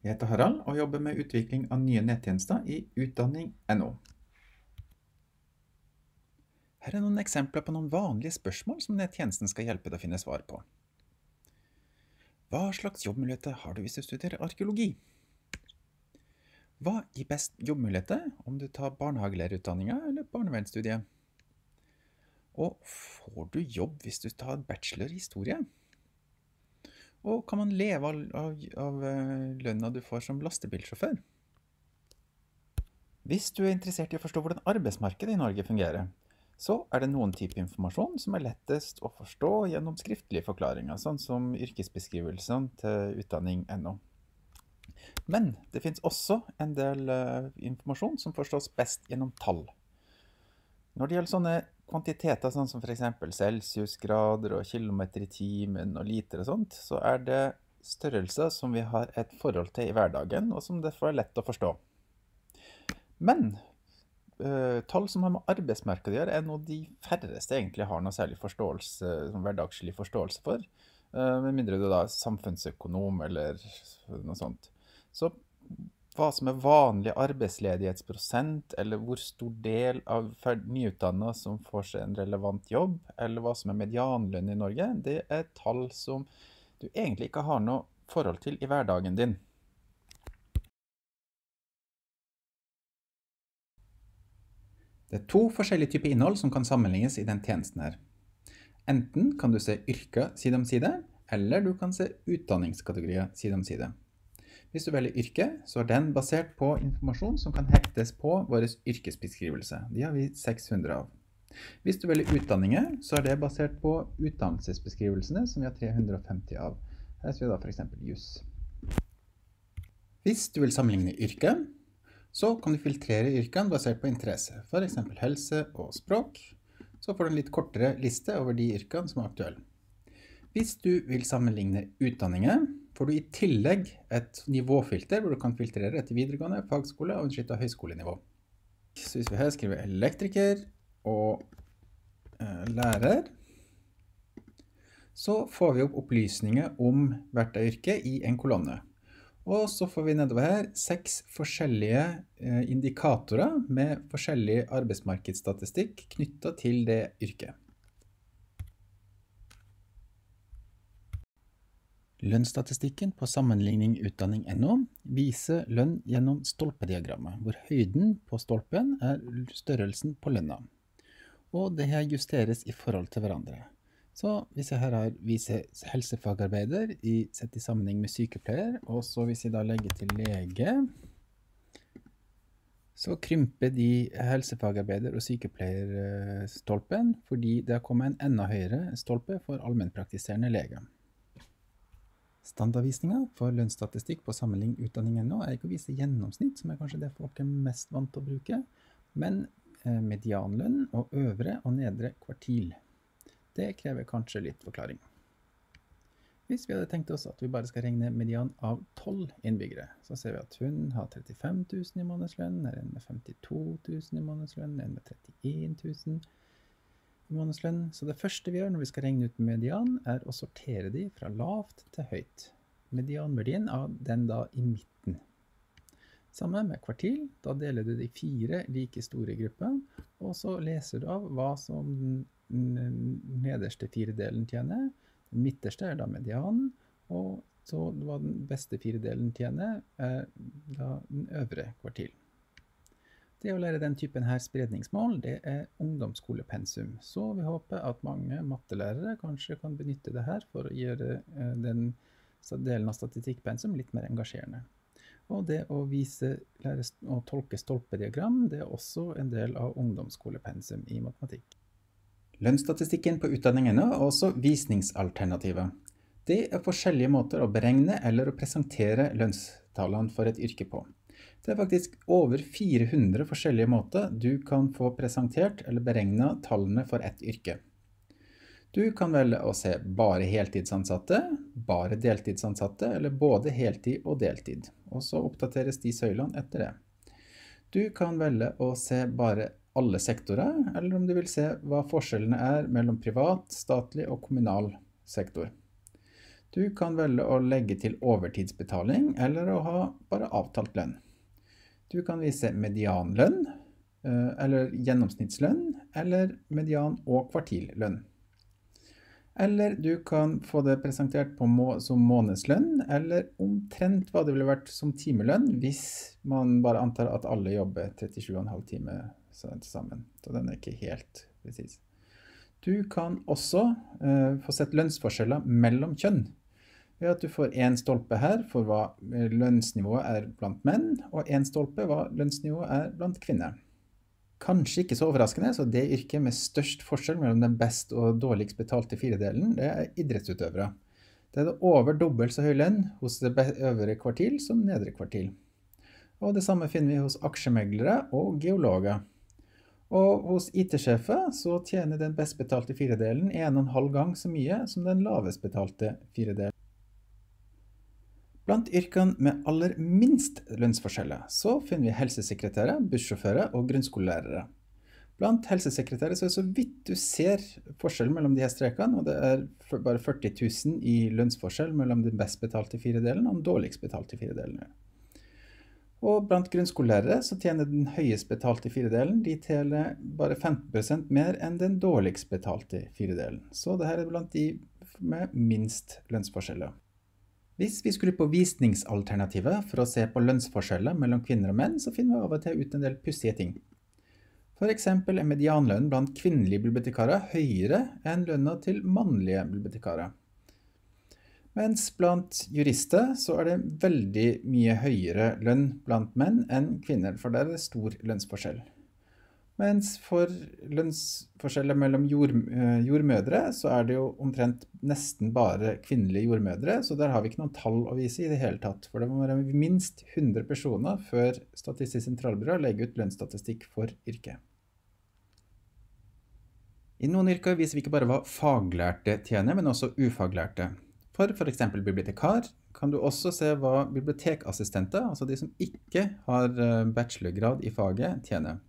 Jeg heter Harald og jobber med utvikling av nye nettjenester i utdanning.no. Her er noen eksempler på noen vanlige spørsmål som nettjenesten skal hjelpe deg å finne svar på. Hva slags jobbmuligheter har du hvis du studerer arkeologi? Hva gir best jobbmuligheter om du tar barnehagelærerutdanningen eller barnevernsstudiet? Og får du jobb hvis du tar bachelor i historie? Og kan man leve av lønna du får som lastebilsjåfør? Hvis du er interessert i å forstå hvordan arbeidsmarkedet i Norge fungerer, så er det noen type informasjon som er lettest å forstå gjennom skriftlige forklaringer, sånn som yrkesbeskrivelsene til utdanning.no. Men det finnes også en del informasjon som forstås best gjennom tall. Når det gjelder sånne kvantiteter, sånn som for eksempel celsiusgrader og kilometer i timen og liter og sånt, så er det størrelser som vi har et forhold til i hverdagen, og som derfor er lett å forstå. Men tall som har med arbeidsmarkedet å gjøre, er noe de færreste egentlig har noe særlig forståelse, hverdagslig forståelse for, med mindre du da er samfunnsøkonom eller noe sånt. Så hva som er vanlig arbeidsledighetsprosent, eller hvor stor del av nyutdannede som får seg en relevant jobb, eller hva som er medianlønn i Norge, det er tall som du egentlig ikke har noe forhold til i hverdagen din. Det er to forskjellige typer innhold som kan sammenlignes i den tjenesten her. Enten kan du se yrker side om side, eller du kan se utdanningskategorier side om side. Hvis du velger yrke, så er den basert på informasjon som kan hektes på vår yrkesbeskrivelse. De har vi 600 av. Hvis du velger utdanninger, så er det basert på utdannelsesbeskrivelsene som vi har 350 av. Her ser vi da for eksempel JUS. Hvis du vil sammenligne yrke, så kan du filtrere yrkene basert på interesse, for eksempel helse og språk. Så får du en litt kortere liste over de yrkene som er aktuelle. Hvis du vil sammenligne utdanninger, får du i tillegg et nivåfilter hvor du kan filtrere etter videregående, fagskole og underskytte høyskolenivå. Så hvis vi her skriver elektriker og lærer, så får vi opp opplysninger om hvert av yrke i en kolonne. Og så får vi nedover her 6 forskjellige indikatorer med forskjellig arbeidsmarkedsstatistikk knyttet til det yrket. Lønnsstatistikken på sammenligning utdanning.no viser lønn gjennom stolpediagrammet, hvor høyden på stolpen er størrelsen på lønna. Og det her justeres i forhold til hverandre. Så hvis jeg her viser helsefagarbeider sett i sammenheng med sykepleier, og så hvis jeg da legger til lege, så krymper de helsefagarbeider og sykepleierstolpen, fordi det har kommet en enda høyere stolpe for allmennpraktiserende lege. Standardvisningen for lønnsstatistikk på sammenligning utdanning.no er ikke å vise gjennomsnitt, som er kanskje det folk er mest vant til å bruke, men medianlønn og øvre og nedre kvartil. Det krever kanskje litt forklaring. Hvis vi hadde tenkt oss at vi bare skal regne median av 12 innbyggere, så ser vi at hun har 35 000 i månedslønn, er en med 52 000 i månedslønn, en med 31 000 i månedslønn. Så det første vi gjør når vi skal regne ut median, er å sortere de fra lavt til høyt. Medianverdien av den da i midten. Sammen med kvartil, da deler du de 4 like store grupper, og så leser du av hva som den nederste 4-delen tjener. Den midterste er da medianen, og så hva den beste 4-delen tjener er da den øvre kvartil. Det å lære den typen her spredningsmål, det er ungdomsskolepensum. Så vi håper at mange mattelærere kanskje kan benytte det her for å gjøre den delen av statistikkpensum litt mer engasjerende. Og det å lære å tolke stolpediagram, det er også en del av ungdomsskolepensum i matematikk. Lønnsstatistikken på utdanningen er også visningsalternativet. Det er forskjellige måter å beregne eller å presentere lønnstallene for et yrke på. Det er faktisk over 400 forskjellige måter du kan få presentert eller beregnet tallene for et yrke. Du kan velge å se bare heltidsansatte, bare deltidsansatte, eller både heltid og deltid. Og så oppdateres de søylene etter det. Du kan velge å se bare alle sektorer, eller om du vil se hva forskjellene er mellom privat, statlig og kommunal sektor. Du kan velge å legge til overtidsbetaling eller å ha bare avtalt lønn. Du kan vise medianlønn, eller gjennomsnittslønn, eller median- og kvartillønn. Eller du kan få det presentert som månedslønn, eller omtrent hva det ville vært som timelønn, hvis man bare antar at alle jobber 37,5 timer sammen. Så den er ikke helt presis. Du kan også få sett lønnsforskjeller mellom kjønn, ved at du får en stolpe her for hva lønnsnivået er blant menn, og en stolpe hva lønnsnivået er blant kvinner. Kanskje ikke så overraskende, så det yrket med størst forskjell mellom den best og dårligst betalte firedelen, det er idrettsutøvere. Det er det over dobbelt så høy lønn hos det øvre kvartil som nedre kvartil. Og det samme finner vi hos aksjemeglere og geologer. Og hos IT-sjefer så tjener den best betalte firedelen 1,5 gang så mye som den lavest betalte firedelen. Blant yrkene med aller minst lønnsforskjeller så finner vi helsesekretærer, bussjåfører og grunnskolelærere. Blant helsesekretærer så er det så vidt du ser forskjellen mellom de her strekene, og det er bare 40 000 i lønnsforskjell mellom den best betalte firedelen og den dårligst betalte firedelen. Og blant grunnskolelærere så tjener den høyest betalte firedelen, de tjener bare 15% mer enn den dårligst betalte firedelen. Så dette er blant de med minst lønnsforskjeller. Hvis vi skulle på visningsalternativet for å se på lønnsforskjeller mellom kvinner og menn, så finner vi av og til ut en del pussige ting. For eksempel er medianlønnen blant kvinnelige bibliotekarer høyere enn lønna til mannlige bibliotekarer. Mens blant jurister så er det veldig mye høyere lønn blant menn enn kvinner, for der er det stor lønnsforskjell. Mens for lønnsforskjeller mellom jordmødre så er det jo omtrent nesten bare kvinnelige jordmødre, så der har vi ikke noen tall å vise i det hele tatt, for det må være minst 100 personer før Statistisk sentralbyrå legger ut lønnsstatistikk for yrket. I noen yrker viser vi ikke bare hva faglærte tjener, men også ufaglærte. For eksempel bibliotekar kan du også se hva bibliotekassistenter, altså de som ikke har bachelorgrad i faget, tjener.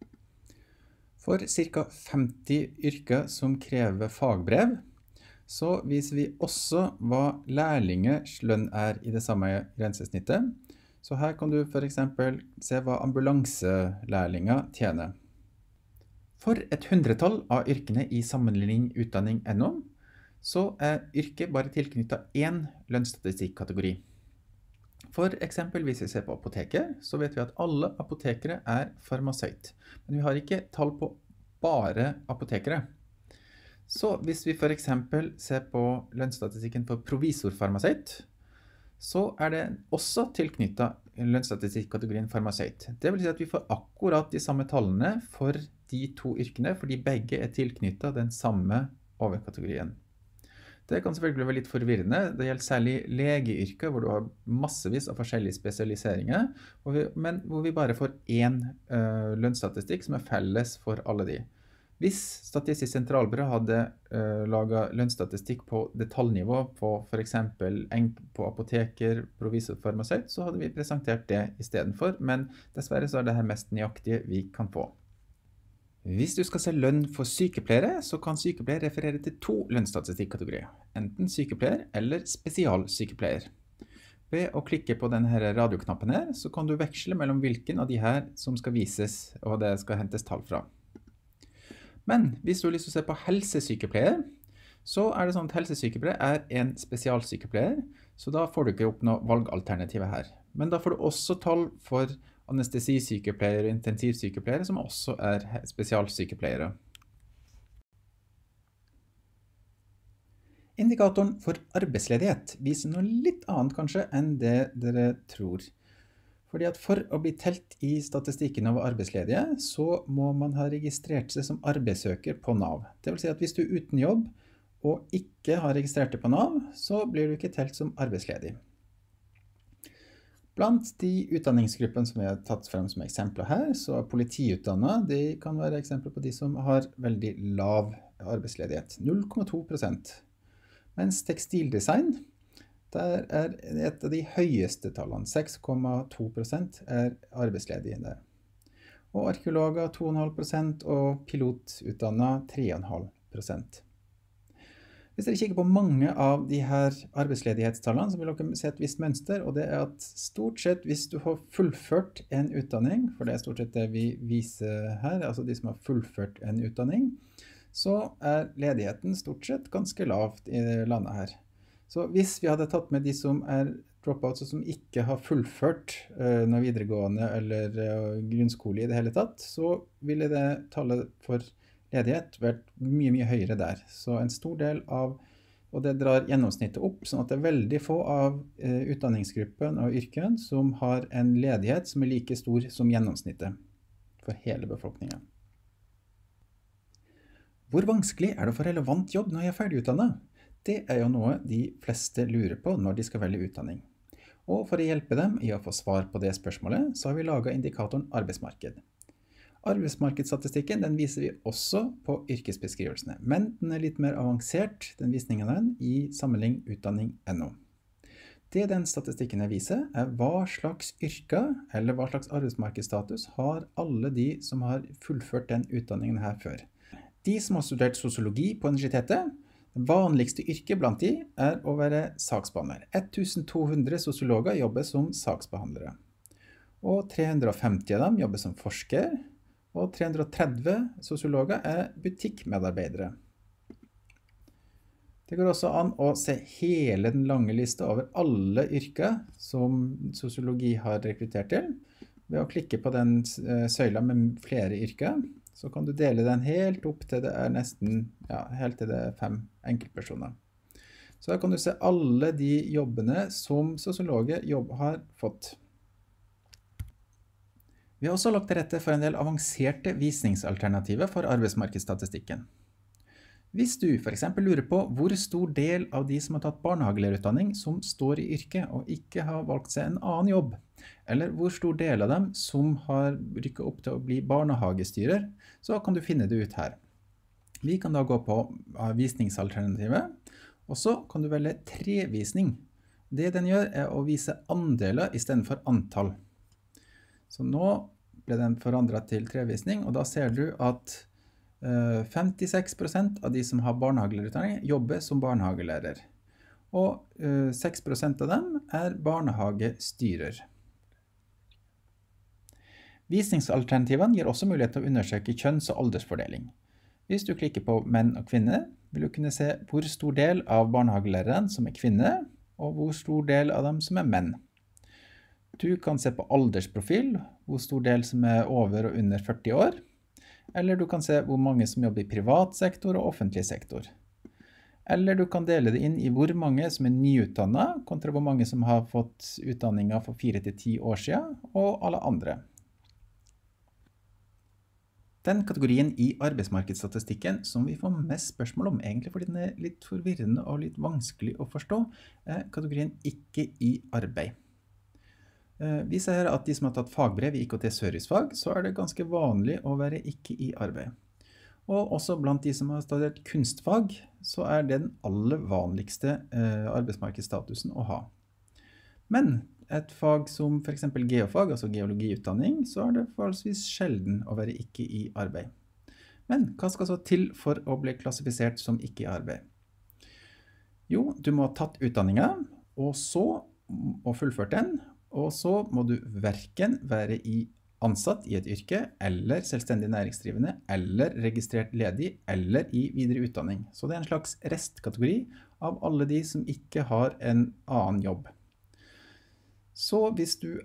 For ca. 50 yrker som krever fagbrev, så viser vi også hva lærlingers lønn er i det samme grensesnittet. Så her kan du for eksempel se hva ambulanselærlinger tjener. For et 100-tall av yrkene i sammenligning utdanning.no, så er yrket bare tilknyttet én lønnsstatistikkategori. For eksempel hvis vi ser på apoteker, så vet vi at alle apotekere er farmasøyt. Men vi har ikke tall på bare apotekere. Så hvis vi for eksempel ser på lønnsstatistikken for provisorfarmasøyt, så er det også tilknyttet lønnsstatistikkategorien farmasøyt. Det vil si at vi får akkurat de samme tallene for de to yrkene, fordi begge er tilknyttet den samme overkategorien. Det kan selvfølgelig være litt forvirrende. Det gjelder særlig legeyrker, hvor du har massevis av forskjellige spesialiseringer, men hvor vi bare får én lønnsstatistikk som er felles for alle de. Hvis Statistisk sentralbyrå hadde laget lønnsstatistikk på detaljnivå på for eksempel på apoteker, provisor, farmasøyt, så hadde vi presentert det i stedet for, men dessverre så er det her mest nøyaktige vi kan få. Hvis du skal se lønn for sykepleiere, så kan sykepleier referere til 2 lønnsstatistikkategorier, enten sykepleier eller spesialsykepleier. Ved å klikke på denne radioknappen her, så kan du veksle mellom hvilken av de her som skal vises, og det skal hentes tall fra. Men hvis du har lyst til å se på helsesykepleier, så er det sånn at helsesykepleier er en spesialsykepleier, så da får du ikke opp noe valgalternativ her. Men da får du også tall for anestesisykepleiere og intensivsykepleiere, som også er spesialsykepleiere. Indikatoren for arbeidsledighet viser noe litt annet kanskje enn det dere tror. Fordi at for å bli telt i statistikken over arbeidsledige, så må man ha registrert seg som arbeidssøker på NAV. Det vil si at hvis du er uten jobb og ikke har registrert deg på NAV, så blir du ikke telt som arbeidsledig. Blant de utdanningsgruppene som vi har tatt frem som eksempler her, så er politiutdannet, de kan være eksempler på de som har veldig lav arbeidsledighet, 0,2%. Mens tekstildesign, der er et av de høyeste tallene, 6,2% er arbeidsledige der. Og arkeologer 2,5% og pilotutdannet 3,5%. Hvis dere kikker på mange av de her arbeidsledighetstallene, så vil dere se et visst mønster, og det at stort sett hvis du har fullført en utdanning, for det stort sett det vi viser her, altså de som har fullført en utdanning, så ledigheten stort sett ganske lavt i landet her. Så hvis vi hadde tatt med de som dropouts og som ikke har fullført noe videregående eller grunnskole i det hele tatt, så ville det tallet for ledighet vært mye høyere der. Så en stor del av, og det drar gjennomsnittet opp, sånn at det veldig få av utdanningsgruppen og yrken som har en ledighet som like stor som gjennomsnittet for hele befolkningen. Hvor vanskelig det å få relevant jobb når jeg ferdig utdannet? Det jo noe de fleste lurer på når de skal velge utdanning. Og for å hjelpe dem i å få svar på det spørsmålet, så har vi laget indikatoren arbeidsmarked. Arbeidsmarkedsstatistikken den viser vi også på yrkesbeskrivelsene, men den litt mer avansert, den visningen den, i sammenligning utdanning.no. Det den statistikken viser hva slags yrker eller hva slags arbeidsmarkedsstatus har alle de som har fullført den utdanningen her før. De som har studert sosiologi på universitetet, det vanligste yrket blant de å være saksbehandler. 1200 sosiologer jobber som saksbehandlere, og 350 av dem jobber som forsker, og 330 sosiologer butikkmedarbeidere. Det går også an å se hele den lange lista over alle yrker som sosiologi har rekruttert til. Ved å klikke på den søyla med flere yrker, så kan du dele den helt opp til det nesten, helt til det 5 enkeltpersoner. Så da kan du se alle de jobbene som sosiologer har fått. Vi har også lagt til rette for en del avanserte visningsalternativer for arbeidsmarkedsstatistikken. Hvis du for eksempel lurer på hvor stor del av de som har tatt barnehagelærerutdanning som står i yrket og ikke har valgt seg en annen jobb, eller hvor stor del av dem som har rykket opp til å bli barnehagestyrer, så kan du finne det ut her. Vi kan da gå på visningsalternativet, og så kan du velge trevisning. Det den gjør å vise andeler i stedet for antall. Så nå ble den forandret til trevisning, og da ser du at 56% av de som har barnehagelærerutdanning jobber som barnehagelærer. Og 6% av dem barnehagestyrer. Visningsalternativene gir også mulighet til å undersøke kjønns- og aldersfordeling. Hvis du klikker på menn og kvinner, vil du kunne se hvor stor del av barnehagelæreren som kvinner, og hvor stor del av dem som menn. Du kan se på aldersprofil, hvor stor del som over og under 40 år, eller du kan se hvor mange som jobber i privat sektor og offentlig sektor. Eller du kan dele det inn i hvor mange som nyutdannet, kontra hvor mange som har fått utdanninger for 4 til 10 år siden, og alle andre. Den kategorien i arbeidsmarkedsstatistikken som vi får mest spørsmål om, egentlig fordi den litt forvirrende og litt vanskelig å forstå, kategorien ikke i arbeid. Vi ser at de som har tatt fagbrev i IKT-servicefag, så det ganske vanlig å være ikke i arbeid. Og også blant de som har studert kunstfag, så det den aller vanligste arbeidsmarkedsstatusen å ha. Men et fag som for eksempel geofag, altså geologiutdanning, så det forholdsvis sjelden å være ikke i arbeid. Men hva skal så til for å bli klassifisert som ikke i arbeid? Jo, du må ha tatt utdanningen, og så fullført den, og så må du hverken være ansatt i et yrke, eller selvstendig næringsdrivende, eller registrert ledig, eller i videre utdanning. Så det en slags restkategori av alle de som ikke har en annen jobb. Så hvis du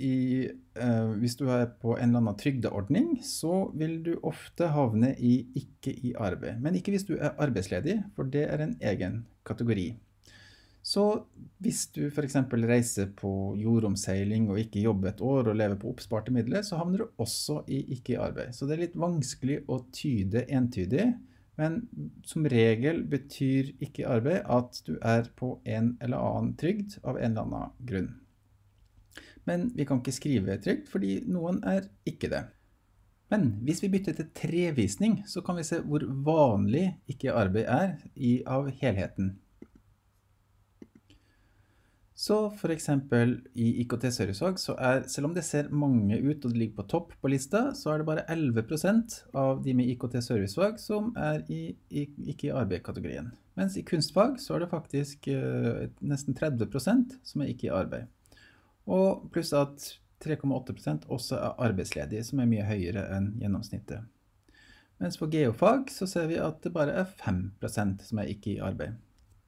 på en eller annen trygdeordning, så vil du ofte havne i ikke i arbeid. Men ikke hvis du arbeidsledig, for det en egen kategori. Så hvis du for eksempel reiser på jordomseiling og ikke jobber et år og lever på oppsparte midler, så havner du også i ikke i arbeid. Så det litt vanskelig å tyde entydig, men som regel betyr ikke i arbeid at du på en eller annen trygd av en eller annen grunn. Men vi kan ikke skrive trygd, fordi noen ikke det. Men hvis vi bytter til trevisning, så kan vi se hvor vanlig ikke i arbeid av helheten. Så for eksempel i IKT-servicefag, så selv om det ser mange ut og det ligger på topp på lista, så det bare 11% av de med IKT-servicefag som ikke i arbeid-kategorien. Mens i kunstfag så det faktisk nesten 30% som ikke i arbeid. Og pluss at 3,8% også arbeidsledige, som mye høyere enn gjennomsnittet. Mens for geofag så ser vi at det bare 5% som ikke i arbeid.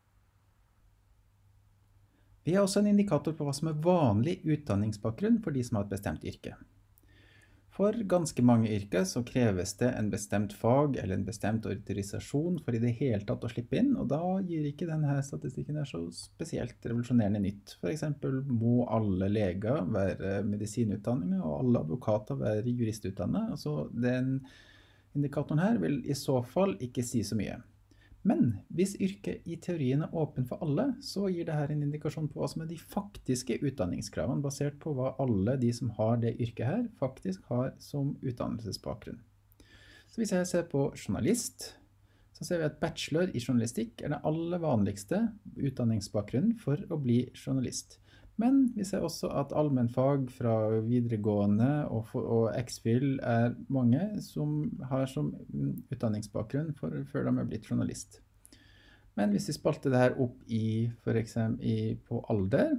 Vi har også en indikator på hva som vanlig utdanningsbakgrunn for de som har et bestemt yrke. For ganske mange yrker så kreves det en bestemt fag eller en bestemt autorisasjon for i det hele tatt å slippe inn, og da gir ikke denne statistikken så spesielt revolusjonerende nytt. For eksempel må alle leger være medisinutdannet og alle advokater være juristutdannet. Altså den indikatoren her vil i så fall ikke si så mye. Men hvis yrket i teorien åpen for alle, så gir det her en indikasjon på hva som de faktiske utdanningskravene, basert på hva alle de som har det yrket her, faktisk har som utdannelsesbakgrunn. Så hvis jeg ser på journalist, så ser vi at bachelor i journalistikk det aller vanligste utdanningsbakgrunnen for å bli journalist. Men vi ser også at allmennfag fra videregående og X-Fil mange som har som utdanningsbakgrunn før de blitt journalist. Men hvis vi spalter det her opp for eksempel på alder,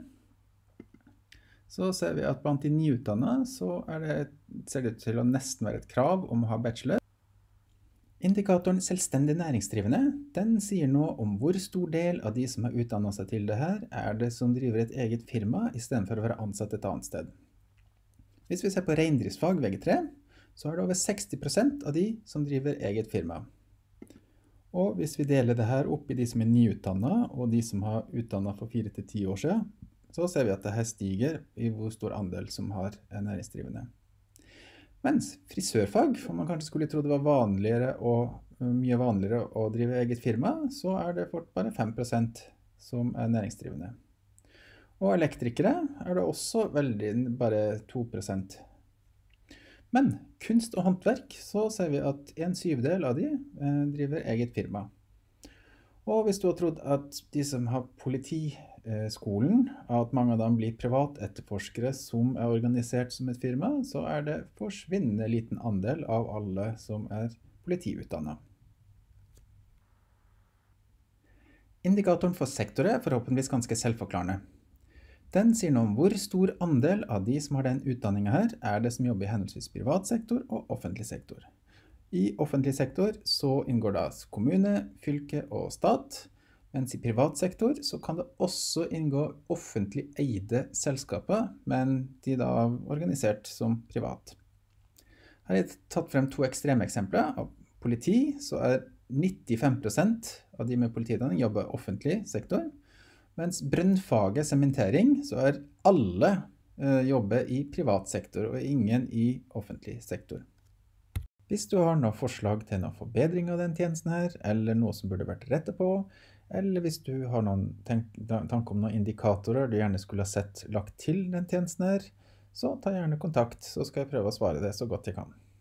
så ser vi at blant de nyutdannede så ser det ut til å nesten være et krav om å ha bachelor. Indikatoren selvstendig næringsdrivende, den sier noe om hvor stor del av de som har utdannet seg til det her det som driver et eget firma i stedet for å være ansatt et annet sted. Hvis vi ser på reindriftsfag VG3, så det over 60% av de som driver eget firma. Og hvis vi deler det her opp i de som nyutdannet og de som har utdannet for 4 til 10 år siden, så ser vi at det her stiger i hvor stor andel som har næringsdrivende. Mens frisørfag, for man kanskje skulle tro det var mye vanligere å drive eget firma, så det fort bare 5% som næringsdrivende. Og elektrikere det også bare 2%. Men kunst og håndverk, så ser vi at 1/7 av de driver eget firma. Og hvis du har trodd at de som har politiskolen, at mange av dem blir privatetterforskere som organisert som et firma, så det forsvinnende liten andel av alle som politiutdannet. Indikatoren for sektorer forhåpentligvis ganske selvforklarende. Den sier noe om hvor stor andel av de som har den utdanningen her det som jobber i henholdsvis privat sektor og offentlig sektor. I offentlig sektor så inngår da kommune, fylke og stat, mens i privat sektor så kan det også inngå offentlig eide selskaper, men de da organisert som privat. Her har jeg tatt frem 2 ekstreme eksempler. Av politi så 95% av de med politiutdanning jobber i offentlig sektor, mens brønnfaget sementering så alle jobber i privat sektor og ingen i offentlig sektor. Hvis du har noen forslag til noen forbedring av den tjenesten her, eller noe som burde vært rettet på, eller hvis du har noen tanke om noen indikatorer du gjerne skulle ha sett lagt til den tjenesten her, så ta gjerne kontakt, så skal jeg prøve å svare det så godt jeg kan.